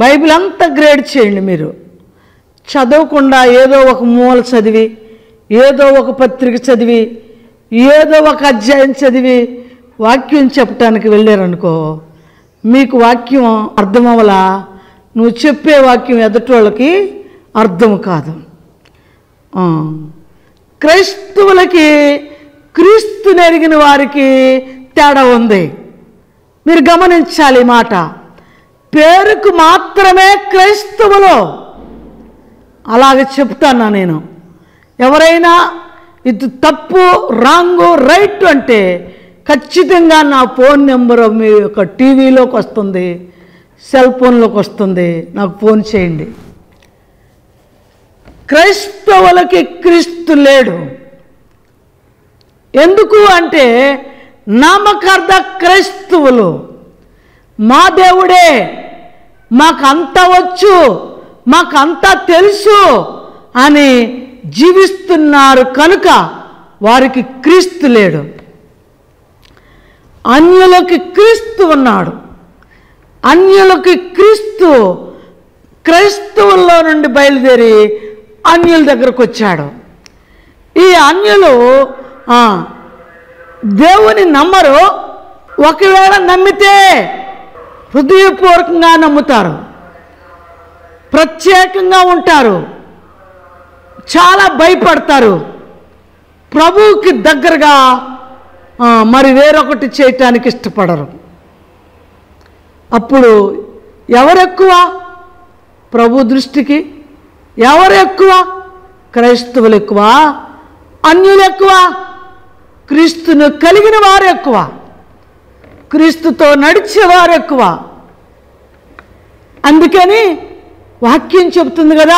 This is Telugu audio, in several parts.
బైబిల్ అంతా గ్రేడ్ చేయండి. మీరు చదవకుండా ఏదో ఒక మూల చదివి, ఏదో ఒక పత్రిక చదివి, ఏదో ఒక అధ్యాయం చదివి వాక్యం చెప్పటానికి వెళ్ళారనుకో, మీకు వాక్యం అర్థం అవ్వలా, నువ్వు చెప్పే వాక్యం ఎదుటోళ్ళకి అర్థం కాదు. క్రైస్తవులకి క్రీస్తుని ఎరిగిన వారికి తేడా ఉంది. మీరు గమనించాలి. మాట పేరుకు మాత్రమే క్రైస్తవులు, అలాగే చెప్తాను నేను. ఎవరైనా ఇది తప్పు, రాంగు, రైట్ అంటే ఖచ్చితంగా నా ఫోన్ నెంబర్ మీ యొక్క టీవీలోకి వస్తుంది, సెల్ ఫోన్లోకి వస్తుంది, నాకు ఫోన్ చేయండి. క్రైస్తవులకి క్రీస్తు లేడు. ఎందుకు అంటే నామకార్థ క్రైస్తవులు మా దేవుడే, మాకంతా వచ్చు, మాకంతా తెలుసు అని జీవిస్తున్నారు కనుక వారికి క్రీస్తు లేడు. అన్యులకి క్రీస్తు ఉన్నాడు. అన్యులకి క్రీస్తు క్రైస్తవుల్లో నుండి బయలుదేరి అన్యుల దగ్గరకు వచ్చాడు. ఈ అన్యులు దేవుని నమ్మరు. ఒకవేళ నమ్మితే హృదయపూర్వకంగా నమ్ముతారు, ప్రత్యేకంగా ఉంటారు, చాలా భయపడతారు, ప్రభువుకి దగ్గరగా మరి వేరొకటి చేయటానికి ఇష్టపడరు. అప్పుడు ఎవరెక్కువ ప్రభు దృష్టికి? ఎవరు ఎక్కువ? క్రైస్తవులు ఎక్కువ, అన్యులు ఎక్కువ, క్రీస్తును కలిగిన వారు ఎక్కువ, క్రీస్తుతో నడిచేవారు ఎక్కువ. అందుకని వాక్యం చెబుతుంది కదా,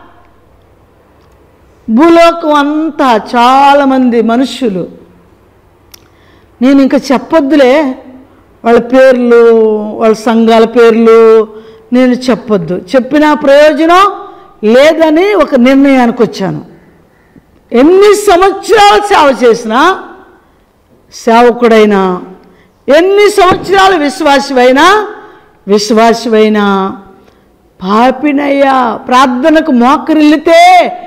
భూలోకం అంతా చాలామంది మనుషులు, నేను ఇంకా చెప్పొద్దులే వాళ్ళ పేర్లు, వాళ్ళ సంఘాల పేర్లు నేను చెప్పొద్దు, చెప్పినా ప్రయోజనం లేదని ఒక నిర్ణయానికి వచ్చాను. ఎన్ని సంవత్సరాలు సేవ చేసినా, సేవకుడైనా, ఎన్ని సంవత్సరాలు విశ్వాసివైనా పాపినయ్యా, ప్రార్థనకు మోకరిల్లితే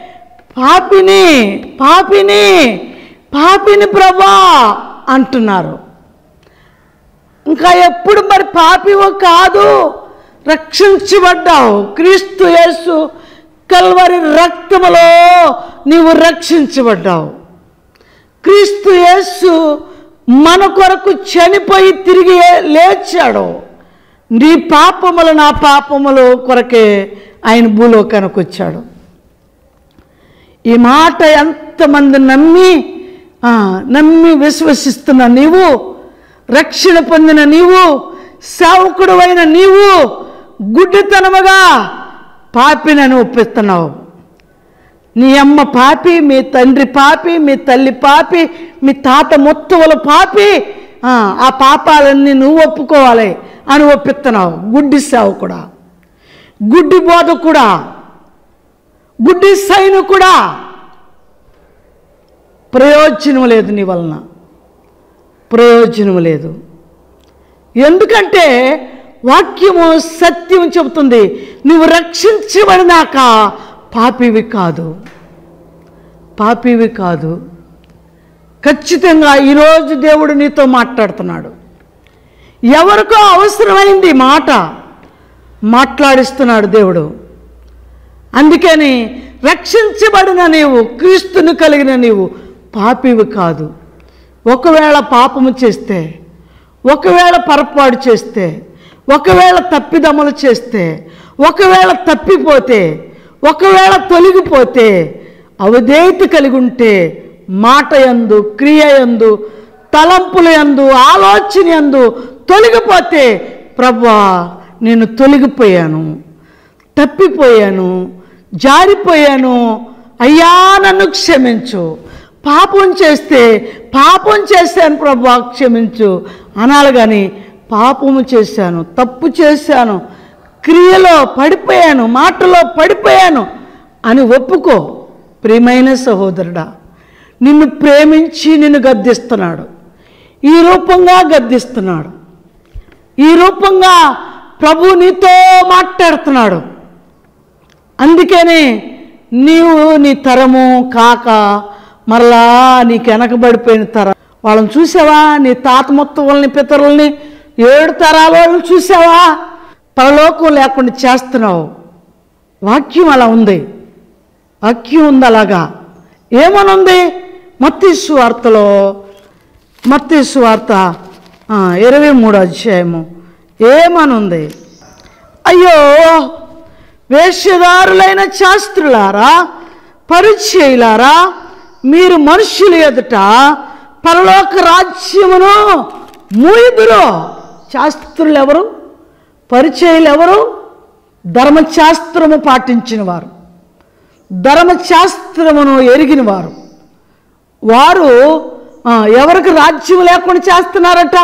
పాపిని ప్రభా అంటున్నారు. ఇంకా ఎప్పుడు మరి పాపివో కాదు, రక్షించబడ్డావు. క్రీస్తు యేసు కల్వరి రక్తములో నీవు రక్షించబడ్డావు. క్రీస్తు యేసు మన కొరకు చనిపోయి తిరిగి లేచాడు. నీ పాపములు నా పాపములు కొరకే ఆయన భూలోకానికి వచ్చాడు. ఈ మాట ఎంతమంది నమ్మి విశ్వసిస్తున్న నీవు, రక్షణ పొందిన నీవు, సేవకుడు అయిన నీవు గుడ్డితనముగా పాపినని ఒప్పిస్తున్నావు. నీ అమ్మ పాపి, మీ తండ్రి పాపి, మీ తల్లి పాపి, మీ తాత ముత్తవుల పాపి, ఆ పాపాలన్నీ నువ్వు ఒప్పుకోవాలి అని ఒప్పిస్తున్నావు. గుడ్డి సేవకుడా, గుడ్డి బోధకుడా, గుడ్డి సైనికుడా, ప్రయోజనం లేదు. నీ వలన ప్రయోజనం లేదు. ఎందుకంటే వాక్యము సత్యం చెబుతుంది, నువ్వు రక్షించబడినాక పాపివి కాదు. ఖచ్చితంగా ఈరోజు దేవుడు నీతో మాట్లాడుతున్నాడు. ఎవరికో అవసరమైంది మాట మాట్లాడిస్తున్నాడు దేవుడు. అందుకని రక్షించబడిన నీవు, క్రీస్తును కలిగిన నీవు పాపివి కాదు. ఒకవేళ పాపము చేస్తే, ఒకవేళ పొరపాటు చేస్తే, ఒకవేళ తప్పిదములు చేస్తే, ఒకవేళ తప్పిపోతే, ఒకవేళ తొలగిపోతే, అవిధేయత కలిగి ఉంటే, మాట యందు, క్రియ యందు, తలంపుల యందు, ఆలోచన యందు తొలగిపోతే, ప్రభువా నేను తొలగిపోయాను, తప్పిపోయాను, జారిపోయాను, అయ్యా నన్ను క్షమించు, పాపం చేశాను ప్రభువా క్షమించు అనాలి. కానీ పాపము చేశాను, తప్పు చేశాను, క్రియలో పడిపోయాను, మాటలో పడిపోయాను అని ఒప్పుకో. ప్రియమైన సహోదరుడా, నిన్ను ప్రేమించి నిన్ను గద్దిస్తున్నాడు. ఈ రూపంగా గద్దిస్తున్నాడు. ఈ రూపంగా ప్రభు నీతో మాట్లాడుతున్నాడు. అందుకనే నీవు నీ తరము కాక మరలా నీకు వెనకబడిపోయిన తరం వాళ్ళని చూసావా? నీ తాత ముత్తవుల్ని పితరుల్ని 7 తరాల వాళ్ళని చూసావా? పరలోకం లేకుండా చేస్తున్నావు. వాక్యం అలా ఉంది, వాక్యం ఉంది అలాగా. ఏమనుంది? మత్తయి సువార్తలో, మత్తయి సువార్త 23వ అధ్యాయము ఏమనుంది? అయ్యో వేషధారులైన శాస్త్రులారా, పరిచయులారా, మీరు మనుషుల ఎదుట పరలోక రాజ్యమును మూయుదురు. శాస్త్రులు ఎవరు? పరిచయులు ఎవరు? ధర్మశాస్త్రము పాటించిన వారు, ధర్మశాస్త్రమును ఎరిగిన వారు. వారు ఎవరికి రాజ్యం లేకుండా చేస్తున్నారట?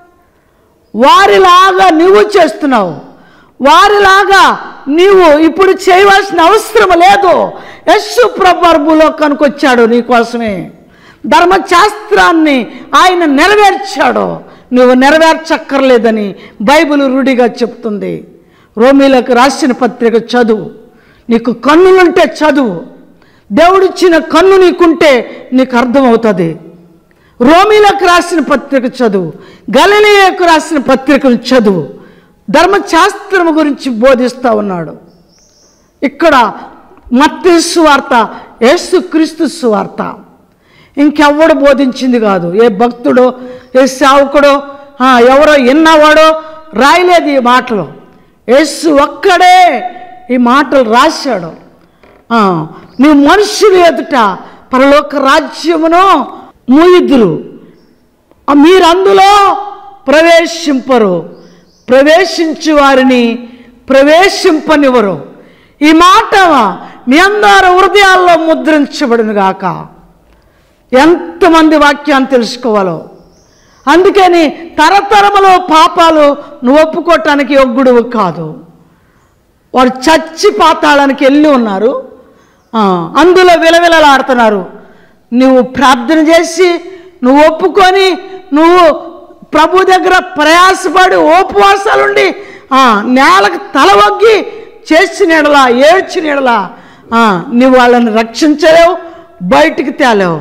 వారిలాగా నువ్వు చేస్తున్నావు. వారిలాగా నీవు ఇప్పుడు చేయవలసిన అవసరం లేదు. యేసు ప్రభువు భూలోకానికి వచ్చాడు నీకోసమే. ధర్మశాస్త్రాన్ని ఆయన నెరవేర్చాడు. నువ్వు నెరవేర్చక్కర్లేదని బైబిల్ రూఢిగా చెప్తుంది. రోమీలకు రాసిన పత్రిక చదువు. నీకు కన్నులుంటే చదువు. దేవుడిచ్చిన కన్ను నీకుంటే నీకు అర్థమవుతుంది. రోమీలకు రాసిన పత్రిక చదువు, గలిలయకు రాసిన పత్రికలు చదువు. ధర్మశాస్త్రం గురించి బోధిస్తూ ఉన్నాడు. ఇక్కడ మత్తయి సువార్త యేసుక్రీస్తు సువార్త. ఇంకెవ్వడు బోధించింది కాదు. ఏ భక్తుడో ఏ సేవకుడో ఎవరో విన్నవాడో రాయలేదు ఈ మాటలు. యేసు ఒక్కడే ఈ మాటలు రాశాడు. నువ్వు మనుషులు ఎదుట పరలోక రాజ్యమును మూయుదురు, మీరు అందులో ప్రవేశింపరు, ప్రవేశించు వారిని ప్రవేశింపనివ్వరు. ఈ మాట మీ అందరి హృదయాల్లో ముద్రించబడును గాక. ఎంతమంది వాక్యాన్ని తెలుసుకోవాలో. అందుకని తరతరములో పాపాలు నువ్వు ఒప్పుకోవటానికి యోగ్యుడు కాదు. వారు చచ్చి పాతాళానికి వెళ్ళి ఉన్నారు, అందులో విలవిలలాడుతున్నారు. నువ్వు ప్రార్థన చేసి నువ్వు ఒప్పుకొని నువ్వు ప్రభు దగ్గర ప్రయాసపడి ఉపవాసాలుండి నేలకు తల వగ్గి చేసిన ఎడలా ఏడ్చిన ఎడలా నువ్వు వాళ్ళని రక్షించలేవు, బయటికి తేలేవు.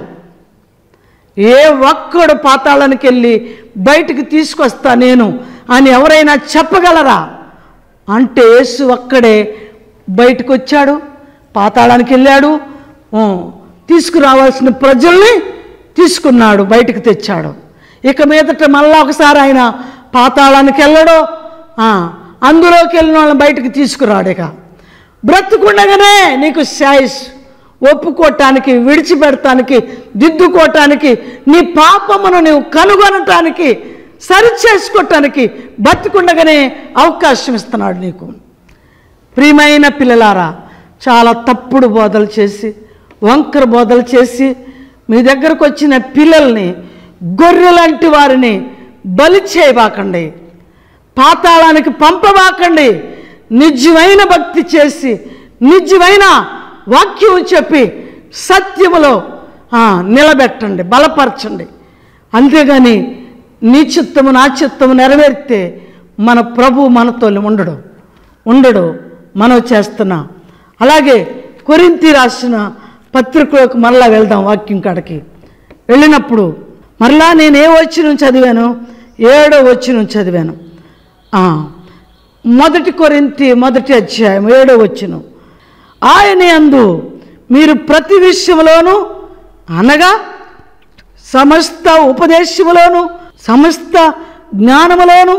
ఏ ఒక్కడు పాతాళానికి వెళ్ళి బయటికి తీసుకొస్తా నేను అని ఎవరైనా చెప్పగలరా? అంటే యేసు ఒక్కడే బయటకు వచ్చాడు, పాతాళానికి వెళ్ళాడు, తీసుకురావాల్సిన ప్రజల్ని తీసుకున్నాడు, బయటకు తెచ్చాడు. ఇక మీదట మళ్ళా ఒకసారి ఆయన పాతాళానికి వెళ్ళడు, అందులోకి వెళ్ళిన వాళ్ళని బయటకు తీసుకురాడు. ఇక బ్రతుకుండగానే నీకు శాయిస్ ఒప్పుకోవటానికి, విడిచిపెడటానికి, దిద్దుకోవటానికి, నీ పాపమును నీవు కనుగొనటానికి, సరి చేసుకోవటానికి బతుకుండగానే అవకాశం ఇస్తున్నాడు నీకు. ప్రియమైన పిల్లలారా, చాలా తప్పుడు బోధలు చేసి, వంకర బోధలు చేసి మీ దగ్గరకు వచ్చిన పిల్లల్ని, గొర్రెలాంటి వారిని బలి చేయబాకండి, పాతాళానికి పంపబాకండి. నిజమైన భక్తి చేసి, నిజమైన వాక్యం చెప్పి సత్యములో నిలబెట్టండి, బలపరచండి. అంతేగాని నీ చిత్తము నా చిత్తము నెరవేరితే మన ప్రభు మనతో ఉండడు. మనం చేస్తున్నా. అలాగే కొరింథీ రాసిన పత్రికలకు మరలా వెళ్దాం. వాక్యం కాడికి వెళ్ళినప్పుడు మరలా నేను ఏ వచనం చదివాను? 7వ వచనం చదివాను. 1 కొరింథీ 1వ అధ్యాయం 7వ వచనం. ఆయన యందు మీరు ప్రతి విషయంలోనూ, అనగా సమస్త ఉపదేశములోను సమస్త జ్ఞానములోను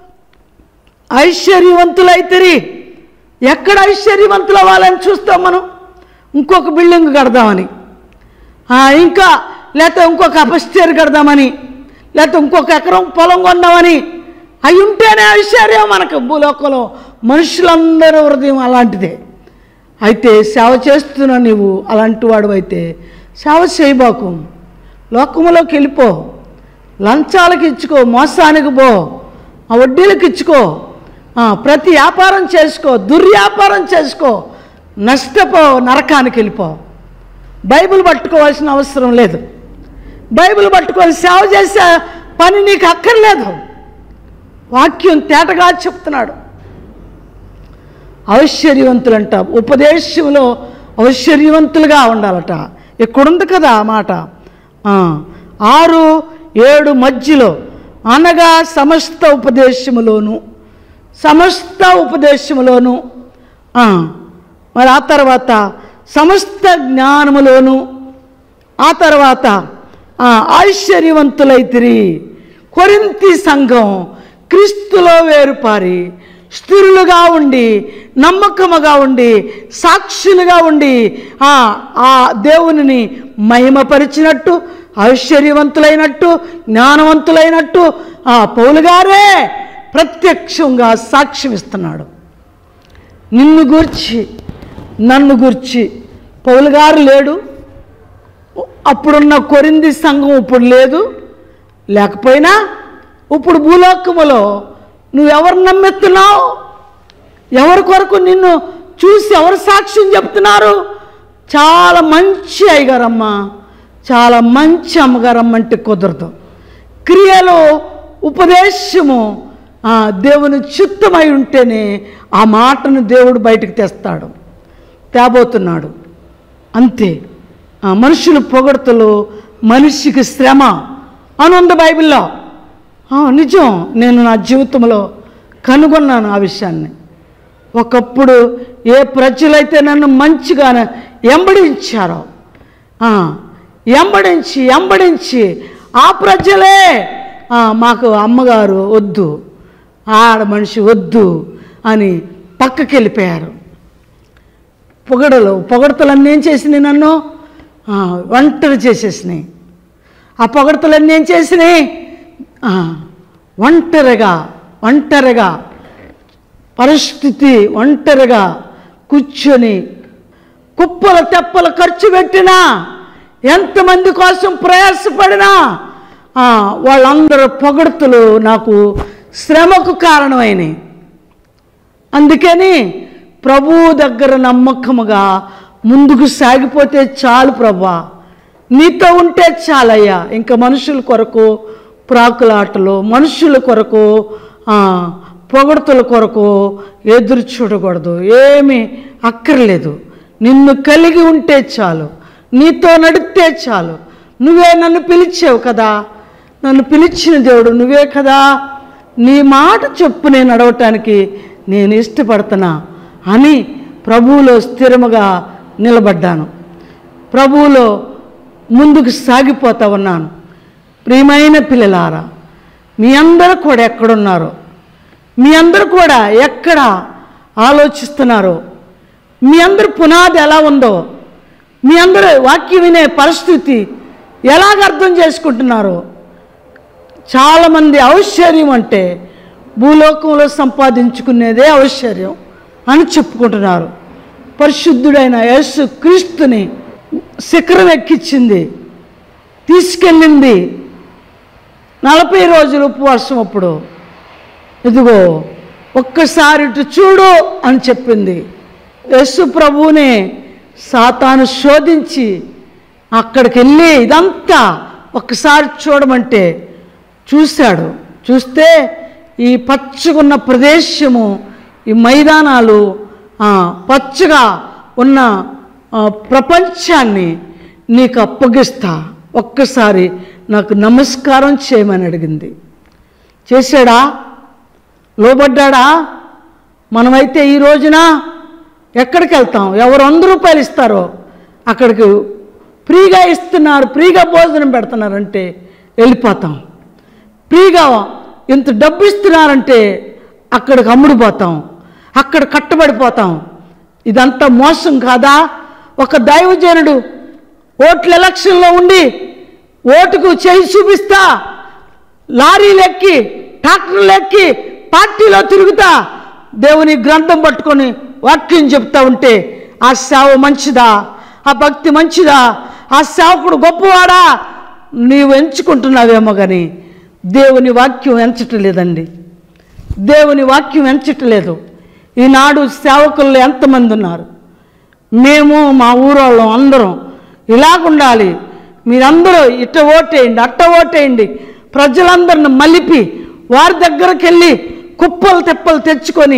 ఐశ్వర్యవంతులైతిరి. ఎక్కడ ఐశ్వర్యవంతులు అవ్వాలని చూస్తాం మనం? ఇంకొక బిల్డింగ్ కడదామని, ఇంకా లేకపోతే ఇంకొక అపస్టేర్ కడదామని, లేకపోతే ఇంకొక ఎకరం పొలం కొందామని. అవి ఉంటేనే ఐశ్వర్యం మనకు. భూలోకంలో మనుషులందరూ హృదయం అలాంటిదే. అయితే సేవ చేస్తున్నా నీవు అలాంటి వాడు అయితే సేవ చేయబాకు. లోకములోకి వెళ్ళిపో, లంచాలకు ఇచ్చుకో, మోసానికి పో, వడ్డీలకు ఇచ్చుకో, ప్రతి వ్యాపారం చేసుకో, దుర్వ్యాపారం చేసుకో, నష్టపో, నరకానికి వెళ్ళిపో. బైబిల్ పట్టుకోవాల్సిన అవసరం లేదు. బైబిల్ పట్టుకొని సేవ చేసే పని నీకు అక్కర్లేదు. వాక్యం తేటగా చెప్తున్నాడు. ఐశ్వర్యవంతులంట, ఉపదేశంలో ఐశ్వర్యవంతులుగా ఉండాలట. ఇక్కడుంది కదా ఆ మాట. 6-7 మధ్యలో, అనగా సమస్త ఉపదేశములోను, మరి ఆ తర్వాత సమస్త జ్ఞానములోను, ఆ తర్వాత ఐశ్వర్యవంతులైతిరి. కొరింథీ సంఘం క్రీస్తులో వేరుపారి స్థిరులుగా ఉండి, నమ్మకముగా ఉండి, సాక్షులుగా ఉండి ఆ దేవునిని మహిమపరిచినట్టు, ఐశ్వర్యవంతులైనట్టు, జ్ఞానవంతులైనట్టు పౌలు గారే ప్రత్యక్షంగా సాక్ష్యం ఇస్తున్నాడు. నిన్ను గూర్చి, నన్ను గూర్చి పౌలు గారు లేడు. అప్పుడున్న కొరింథీ సంఘం ఇప్పుడు లేదు. లేకపోయినా ఇప్పుడు భూలోకములో నువ్వెవరు నమ్మెత్తున్నావు? ఎవరి కొరకు నిన్ను చూసి ఎవరు సాక్ష్యం చెప్తున్నారు? చాలా మంచి అయ్యగారమ్మ, చాలా మంచి అమ్మగారమ్మ అంటే కుదరదు. క్రియలు, ఉపదేశము దేవుని చిత్తమై ఉంటేనే ఆ మాటను దేవుడు బయటకు తెస్తాడు, తేబోతున్నాడు. అంతే. మనుషులు పొగడ్తలు మనిషికి శ్రమ అని ఉంది బైబిల్లో. నిజం. నేను నా జీవితంలో కనుగొన్నాను ఆ విషయాన్ని. ఒకప్పుడు ఏ ప్రజలైతే నన్ను మంచిగా ఎంబడించారో, ఎంబడించి ఆ ప్రజలే మాకు అమ్మగారు వద్దు, ఆడ మనిషి వద్దు అని పక్కకి వెళ్ళిపోయారు. పొగడతలన్నీ ఏం చేసినాయి? నన్ను ఒంటరి చేసేసినాయి. ఆ పొగడతలన్నీ ఏం చేసినాయి? ఒంటరిగా పరిస్థితి, ఒంటరిగా కూర్చొని కుప్పల తెప్పలు ఖర్చు పెట్టినా, ఎంతమంది కోసం ప్రయాసపడినా వాళ్ళందరూ పొగడ్తలు నాకు శ్రమకు కారణమైనవి. అందుకని ప్రభువు దగ్గర నమ్మకముగా ముందుకు సాగిపోతే చాలు ప్రభువా, నీతో ఉంటే చాలయ్యా. ఇంకా మనుషుల కొరకు ప్రాకులాటలు, మనుషుల కొరకు పొగడ్తల కొరకు ఎదురు చూడకూడదు. ఏమీ అక్కర్లేదు. నిన్ను కలిగి ఉంటే చాలు, నీతో నడిస్తే చాలు. నువ్వే నన్ను పిలిచావు కదా, నన్ను పిలిచిన దేవుడు నువ్వే కదా, నీ మాట చెప్పు నేను నడవటానికి నేను ఇష్టపడుతున్నా అని ప్రభువులో స్థిరముగా నిలబడ్డాను. ప్రభువులో ముందుకు సాగిపోతా ఉన్నాను. ప్రియమైన పిల్లలారా, మీ అందరూ కూడా ఎక్కడున్నారో, మీ అందరూ కూడా ఎక్కడ ఆలోచిస్తున్నారో, మీ అందరి పునాది ఎలా ఉందో, మీ అందరూ వాక్యం వినే పరిస్థితి ఎలాగ అర్థం చేసుకుంటున్నారో. చాలామంది ఐశ్వర్యం అంటే భూలోకంలో సంపాదించుకునేదే ఐశ్వర్యం అని చెప్పుకుంటున్నారు. పరిశుద్ధుడైన యేసు క్రీస్తుని శిఖరం ఎక్కించింది, తీసుకెళ్ళింది 40 రోజులు ఉపవాసం. అప్పుడు ఇదిగో ఒక్కసారి ఇటు చూడు అని చెప్పింది. యేసు ప్రభువునే సాతాను శోధించి అక్కడికి వెళ్ళి ఇదంతా ఒక్కసారి చూడమంటే చూశాడు. చూస్తే ఈ పచ్చగున్న ప్రదేశము, ఈ మైదానాలు, పచ్చగా ఉన్న ప్రపంచాన్ని నీకు అప్పగిస్తా, ఒక్కసారి నాకు నమస్కారం చేయమని అడిగింది. చేశాడా? లోబడ్డాడా? మనమైతే ఈ రోజున ఎక్కడికి వెళ్తాం? ఎవరు 100 రూపాయలు ఇస్తారో అక్కడికి ఫ్రీగా ఇస్తున్నారు, ఫ్రీగా భోజనం పెడుతున్నారంటే వెళ్ళిపోతాం. ఫ్రీగా ఇంత డబ్బు ఇస్తున్నారంటే అక్కడికి అమ్ముడుపోతాం, అక్కడ కట్టబడిపోతాం. ఇదంతా మోసం కాదా? ఒక దైవజనుడు ఓట్ల ఎలక్షన్లో ఉండి ఓటుకు చేయి చూపిస్తా, లారీలు ఎక్కి, ట్రాక్టర్లు ఎక్కి, పార్టీలో తిరుగుతా, దేవుని గ్రంథం పట్టుకొని వాక్యం చెప్తా ఉంటే ఆ సేవ మంచిదా? ఆ భక్తి మంచిదా? ఆ సేవకుడు గొప్పవాడా? నీవు ఎంచుకుంటున్నావేమో కానీ దేవుని వాక్యం ఎంచటం లేదండి. దేవుని వాక్యం ఎంచటలేదు. ఈనాడు సేవకుల్లో ఎంతమంది ఉన్నారు? మేము మా ఊరోళ్ళం అందరం ఇలాగుండాలి, మీరందరూ ఇట్ట ఓటేయండి, అట్ట ఓటేయండి, ప్రజలందరిని మలిపి వారి దగ్గరికి వెళ్ళి కుప్పలు తెప్పలు తెచ్చుకొని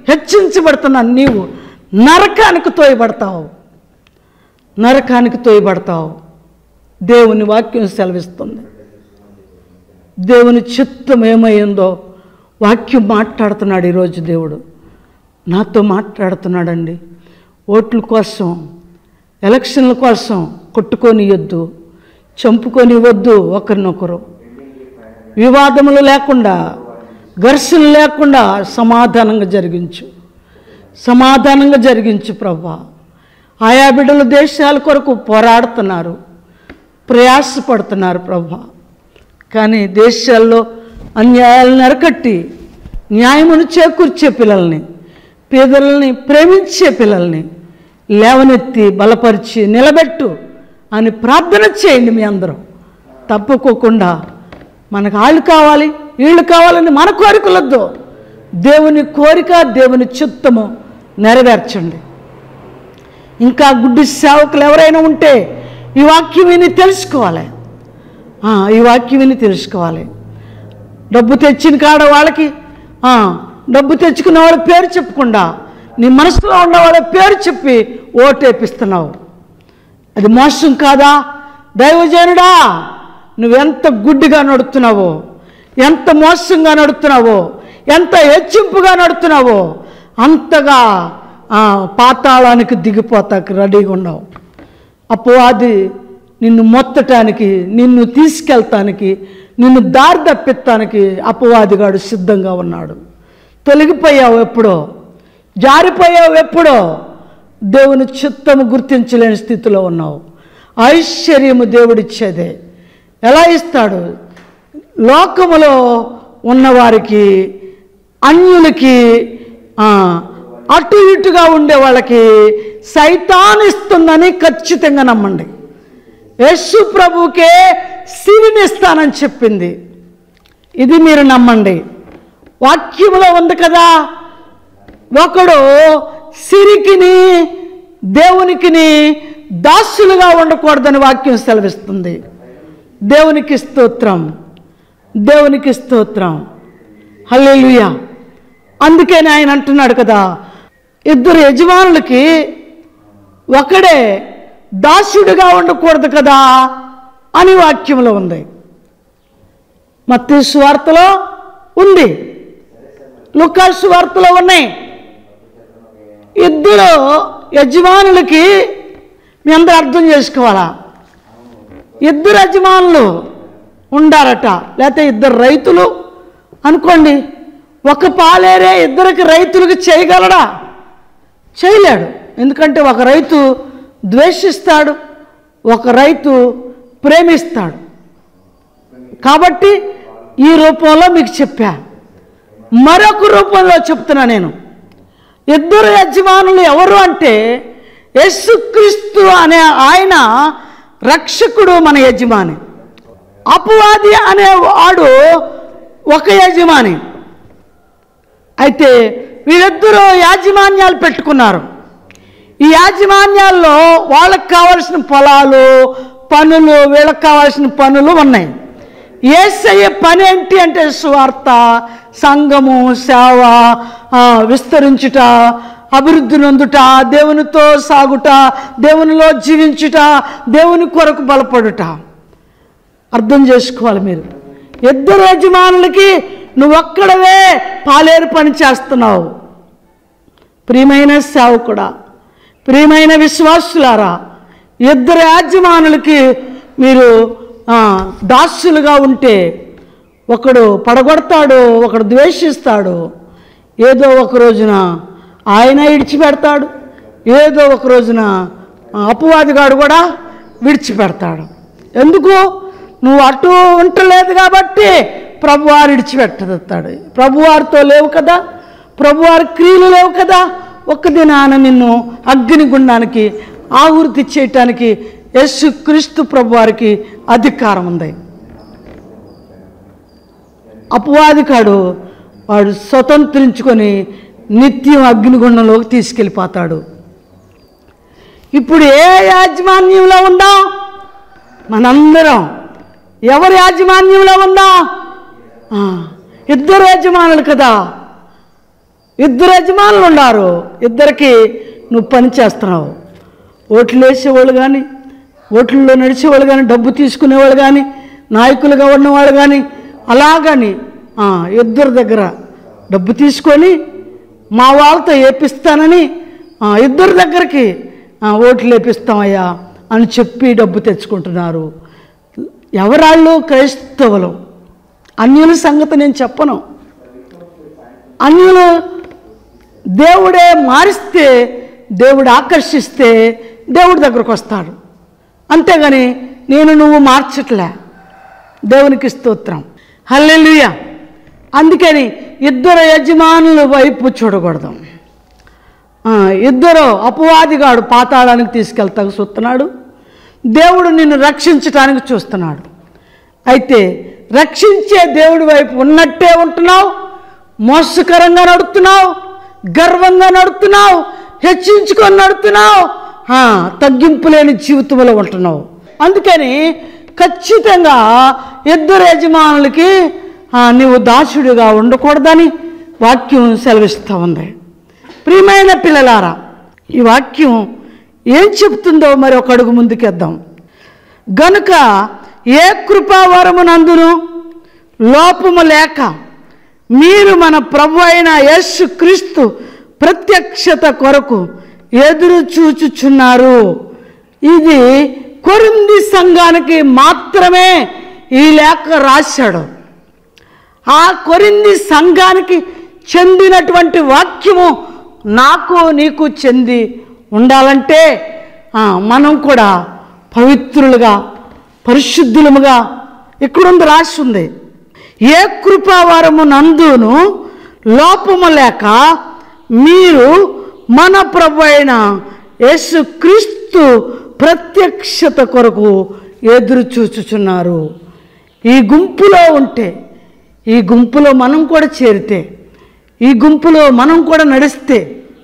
హెచ్చించబడుతున్న నీవు నరకానికి తోయబడతావు, నరకానికి తోయబడతావు. దేవుని వాక్యం సెలవిస్తుంది. దేవుని చిత్తం ఏమైందో వాక్యం మాట్లాడుతున్నాడు. ఈరోజు దేవుడు నాతో మాట్లాడుతున్నాడండి. ఓట్ల కోసం, ఎలక్షన్ల కోసం కొట్టుకొనియొద్దు, చంపుకొనివద్దు. ఒకరినొకరు వివాదములు లేకుండా, ఘర్షణ లేకుండా సమాధానంగా జరిగించు, సమాధానంగా జరిగించు ప్రభువా. ఆయా బిడ్డలు దేశాల కొరకు పోరాడుతున్నారు, ప్రయాసపడుతున్నారు ప్రభువా. కానీ దేశాల్లో అన్యాయాలను అరకట్టి న్యాయమును చేకూర్చే పిల్లల్ని, పేదలని ప్రేమించే పిల్లల్ని లేవనెత్తి బలపరిచి నిలబెట్టు అని ప్రార్థన చేయండి. మీ అందరూ తప్పుకోకుండా మనకు వాళ్ళు కావాలి, వీళ్ళు కావాలని మన కోరికలొద్దు. దేవుని కోరిక, దేవుని చిత్తము నెరవేర్చండి. ఇంకా గుడ్డి సేవకులు ఎవరైనా ఉంటే ఈ వాక్యం విని తెలుసుకోవాలి, ఈ వాక్యం విని తెలుసుకోవాలి. డబ్బు తెచ్చిన కాడ వాళ్ళకి డబ్బు తెచ్చుకున్న వాళ్ళ పేరు చెప్పకుండా నీ మనసులో ఉన్న వాళ్ళ పేరు చెప్పి ఓటేపిస్తున్నావు. అది మోసం కాదా? దైవజనుడా, నువ్వెంత గుడ్డిగా నడుస్తున్నావో, ఎంత మోసంగా నడుస్తున్నావో, ఎంత హెచ్చింపుగా నడుతున్నావో అంతగా పాతాళానికి దిగిపోతాకి రెడీగా ఉన్నావు. అపవాది నిన్ను మొత్తటానికి, నిన్ను తీసుకెళ్తానికి, నిన్ను దారి తప్పిస్తానికి అపవాదిగాడు సిద్ధంగా ఉన్నాడు. తొలగిపోయావు ఎప్పుడో, జారిపోయావు ఎప్పుడో, దేవుని చిత్తము గుర్తించలేని స్థితిలో ఉన్నావు. ఐశ్వర్యము దేవుడిచ్చేదే. ఎలా ఇస్తాడు? లోకములో ఉన్నవారికి, అన్యులకి, అటు ఇటుగా ఉండే వాళ్ళకి సైతాను ఇస్తుందని ఖచ్చితంగా నమ్మండి. యేసు ప్రభుకే సిరిని ఇస్తానని చెప్పింది, ఇది మీరు నమ్మండి. వాక్యములో ఉంది కదా, ఒకడు సిరికిని దేవునికిని దాసులుగా ఉండకూడదని వాక్యం సెలవిస్తుంది. దేవునికి స్తోత్రం, దేవునికి స్తోత్రం, హల్లెలూయా. అందుకని ఆయన అంటున్నాడు కదా, ఇద్దరు యజమానులకి ఒకడే దాసుడిగా ఉండకూడదు కదా అని వాక్యంలో ఉంది. మత్తయి సువార్తలో ఉంది, లూకా సువార్తలో ఉన్నాయి. ఇద్దరు యజమానులకి మీ అందరూ అర్థం చేసుకోవాలా, ఇద్దరు యజమానులు ఉండారట. లేకపోతే ఇద్దరు రైతులు అనుకోండి, ఒక పాలేరే ఇద్దరికి రైతులకు చేయగలడా? చేయలేడు. ఎందుకంటే ఒక రైతు ద్వేషిస్తాడు, ఒక రైతు ప్రేమిస్తాడు. కాబట్టి ఈ రూపంలో మీకు చెప్పా. మరొక రూపంలో చెప్తున్నా నేను. ఇద్దరు యజమానులు ఎవరు అంటే, యేసుక్రీస్తు అనే ఆయన రక్షకుడు మన యజమాని, అపవాది అనేవాడు ఒక యజమాని. అయితే వీళ్ళిద్దరూ యాజమాన్యాలు పెట్టుకున్నారు. ఈ యాజమాన్యాల్లో వాళ్ళకి కావాల్సిన పొలాలు, పనులు, వీళ్ళకి కావాల్సిన పనులు ఉన్నాయి. యేసయ్య పని ఏంటి అంటే సువార్త, సంఘము, సేవ, విస్తరించుట, అభివృద్ధి నొందుట, దేవునితో సాగుట, దేవునిలో జీవించుట, దేవుని కొరకు బలపడుట. అర్థం చేసుకోవాలి మీరు. ఇద్దరు యజమానులకి నువ్వొక్కడవే పాలేరు పని చేస్తున్నావు. ప్రియమైన సేవకుడా, ప్రియమైన విశ్వాసులారా, ఇద్దరు యజమానులకి మీరు దాసులుగా ఉంటే ఒకడు పడగొడతాడు, ఒకడు ద్వేషిస్తాడు. ఏదో ఒక రోజున ఆయన విడిచిపెడతాడు, ఏదో ఒక రోజున అపవాదిగాడు కూడా విడిచిపెడతాడు. ఎందుకు? నువ్వు అటు ఉండలేదు కాబట్టి ప్రభువారు విడిచిపెట్టేస్తాడు. ప్రభువారితో లేవు కదా, ప్రభువారి క్రియలు లేవు కదా. ఒక్క దినాన నిన్ను అగ్నిగుండానికి ఆహుతి చేయటానికి యేసుక్రీస్తు ప్రభువారికి అధికారం ఉంది. అపవాదికాడు వాడు స్వతంత్రించుకొని నిత్యం అగ్నిగుండంలోకి తీసుకెళ్ళిపోతాడు. ఇప్పుడు ఏ యాజమాన్యంలో ఉందా? మనందరం ఎవరి యాజమాన్యంలో ఉందా? ఇద్దరు యజమానులు కదా. ఇద్దరు యజమానులు ఉన్నారు, ఇద్దరికి నువ్వు పని చేస్తున్నావు. ఓట్లు వేసేవాళ్ళు కానీ, ఓట్లలో నడిచేవాళ్ళు కానీ, డబ్బు తీసుకునేవాళ్ళు కానీ, నాయకులుగా ఉన్నవాళ్ళు కానీ అలాగని ఇద్దరి దగ్గర డబ్బు తీసుకొని మా వాళ్ళతో వేపిస్తానని ఇద్దరి దగ్గరికి ఓట్లు వేపిస్తామయ్యా అని చెప్పి డబ్బు తెచ్చుకుంటున్నారు. ఎవరాళ్ళు? క్రైస్తవులు. అన్యుల సంగతి నేను చెప్పను. అన్యులు దేవుడే మారిస్తే, దేవుడు ఆకర్షిస్తే దేవుడి దగ్గరకు వస్తాడు. అంతేగాని నేను నువ్వు మార్చట్లే. దేవునికి స్తోత్రం, హల్లెలూయా. అందుకని ఇద్దరు యజమానుల వైపు చూడకూడదు. ఇద్దరు అపవాదిగాడు పాతాళానికి తీసుకెళ్తాకు చూస్తున్నాడు, దేవుడు నిన్ను రక్షించటానికి చూస్తున్నాడు. అయితే రక్షించే దేవుడి వైపు ఉన్నట్టే ఉంటున్నావు, మోసకరంగా నడుస్తున్నావు, గర్వంగా నడుస్తున్నావు, హెచ్చించుకొని నడుతున్నావు, తగ్గింపు లేని జీవితంలో ఉంటున్నావు. అందుకని ఖచ్చితంగా ఇద్దరు యజమానులకి నీవు దాసుడిగా ఉండకూడదని వాక్యం సెలవిస్తూ ఉంది. ప్రియమైన పిల్లలారా, ఈ వాక్యం ఏం చెప్తుందో మరి ఒక అడుగు ముందుకేద్దాం. గనుక ఏ కృపావరమునందును లోపము లేక మీరు మన ప్రభు అయిన యేసు క్రీస్తు ప్రత్యక్షత కొరకు ఎదురు చూచుచున్నారు. ఇది కొరింథీ సంఘానికి మాత్రమే ఈ లేఖ రాశాడు. ఆ కొరింథీ సంఘానికి చెందినటువంటి వాక్యము నాకు నీకు చెంది ఉండాలంటే మనం కూడా పవిత్రులుగా, పరిశుద్ధులముగా ఇక్కడుంది రాసి ఉంది. ఏ కృపావరము నందును లోపము లేక మీరు మన ప్రభు అయిన యేసు క్రీస్తు ప్రత్యక్షత కొరకు ఎదురు చూచుచున్నారు. ఈ గుంపులో ఉంటే, ఈ గుంపులో మనం కూడా చేరితే, ఈ గుంపులో మనం కూడా నడిస్తే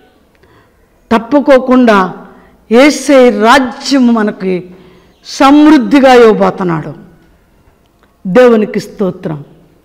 తప్పుకోకుండా యేసయ్య రాజ్యం మనకి సమృద్ధిగా ఇవ్వబోతున్నాడు. దేవునికి స్తోత్రం.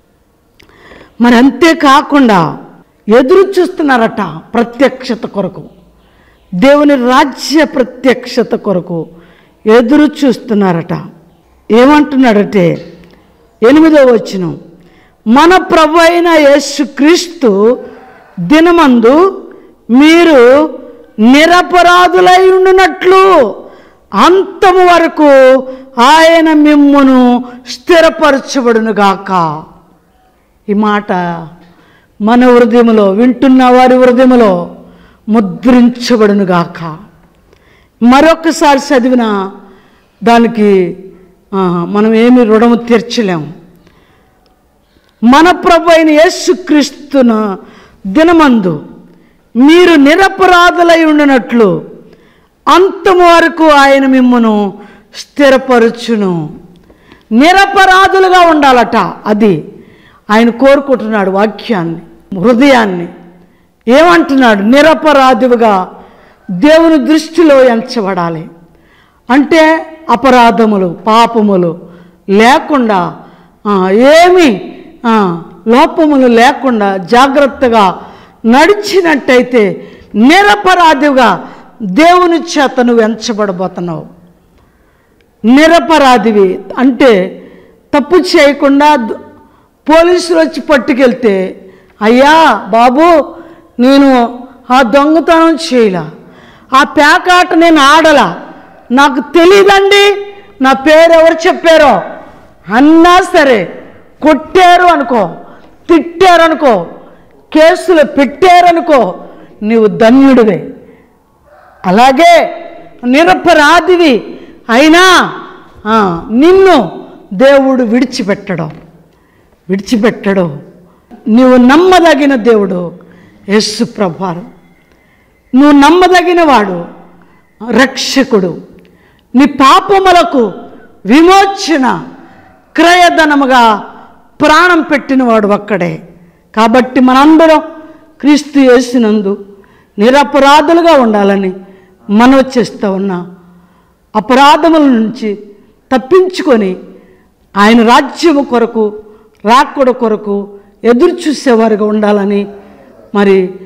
మరి అంతేకాకుండా ఎదురు చూస్తున్నారట ప్రత్యక్షత కొరకు, దేవుని రాజ్య ప్రత్యక్షత కొరకు ఎదురు చూస్తున్నారట. ఏమంటున్నాడంటే 8వ వచనం, మన ప్రభు అయిన యేసు క్రీస్తు దినమందు మీరు నిరపరాధులై ఉండునట్లు అంతము వరకు ఆయన మిమ్మును స్థిరపరచబడునుగాక. ఈ మాట మన హృదయములో, వింటున్న వారి హృదయములో ముద్రించబడునుగాక. మరొకసారి చదివిన దానికి మనం ఏమి రుణము తీర్చలేము. మన ప్రభు అయిన యేసుక్రీస్తున దినమందు మీరు నిరపరాధులై ఉండినట్లు అంతము వరకు ఆయన మిమ్మును స్థిరపరచును. నిరపరాధులుగా ఉండాలట. అది ఆయన కోరుకుంటున్నాడు. వాక్యాన్ని, హృదయాన్ని ఏమంటున్నాడు? నిరపరాధువుగా దేవుని దృష్టిలో ఎంచబడాలి. అంటే అపరాధములు, పాపములు లేకుండా, ఏమి లోపములు లేకుండా జాగ్రత్తగా నడిచినట్టయితే నిరపరాధిగా దేవుని చేత నువ్వు ఎంచబడబోతున్నావు. నిరపరాధివి అంటే తప్పు చేయకుండా పోలీసులు వచ్చి పట్టుకెళ్తే, అయ్యా బాబు నేను ఆ దొంగతనం చేయలా, ఆ పేకాట నేను ఆడలా, నాకు తెలియదండి, నా పేరు ఎవరు చెప్పారో అన్నా సరే, కొట్టారు అనుకో, తిట్టారనుకో, కేసులు పెట్టారనుకో, నీవు ధన్యుడివే. అలాగే నిరపరాధివి అయినా నిన్ను దేవుడు విడిచిపెట్టడు. నీవు నమ్మదగిన దేవుడు యేసు ప్రభువారు. నువ్వు నమ్మదగిన వాడు, రక్షకుడు. నీ పాపములకు విమోచన క్రయధనముగా ప్రాణం పెట్టినవాడు ఒక్కడే. కాబట్టి మనందరం క్రీస్తు యేసునందు నిరపరాధులుగా ఉండాలని మనవి చేస్తూ ఉన్నా. అపరాధముల నుంచి తప్పించుకొని ఆయన రాజ్యము కొరకు, రాకడ కొరకు ఎదురు చూసేవారుగా ఉండాలని మరి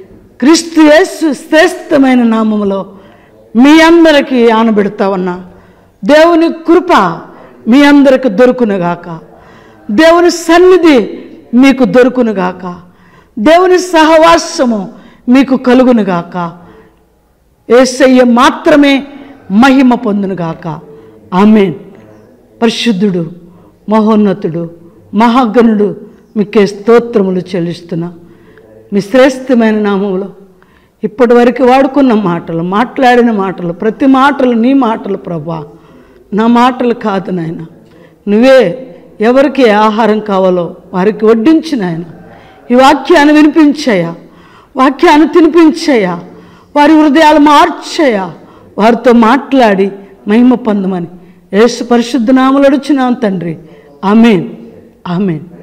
క్రీస్తు యేసు శ్రేష్టమైన నామములో మీ అందరికీ ఆనబెడతా ఉన్నా. దేవుని కృప మీ అందరికి దొరుకునుగాక. దేవుని సన్నిధి మీకు దొరుకునుగాక. దేవుని సహవాసము మీకు కలుగునుగాక. యేసయ్య మాత్రమే మహిమ పొందునుగాక. ఆమేన్. పరిశుద్ధుడు, మహోన్నతుడు, మహాగణుడు మీకే స్తోత్రములు చెల్లిస్తున్నా. మీ శ్రేష్టమైన నామములో ఇప్పటి వరకు వాడుకున్న మాటలు, మాట్లాడిన మాటలు, ప్రతి మాటలు నీ మాటలు ప్రభువా, నా మాటలు కాదు నాయన. నువ్వే ఎవరికి ఆహారం కావాలో వారికి వడ్డించు నాయన. ఈ వాక్యాన్ని వినిపించయ్యా, వాక్యాన్ని తినిపించయ్యా, వారి హృదయాలు మార్చయ్యా, వారితో మాట్లాడి మహిమ పొందమని యేసు పరిశుద్ధ నామములో అడుగుచున్నాం తండ్రి. ఆమేన్. ఆమేన్.